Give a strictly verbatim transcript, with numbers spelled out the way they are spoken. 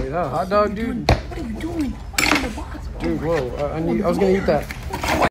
that a hot dog, dude? What are you doing? What's in the box, bro? Dude, whoa. I, I need. I was gonna eat that.